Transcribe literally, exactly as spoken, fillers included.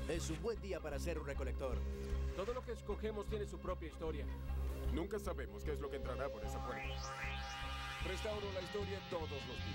Es un buen día para ser un recolector. Todo lo que escogemos tiene su propia historia. Nunca sabemos qué es lo que entrará por esa puerta. Restauro la historia todos los días.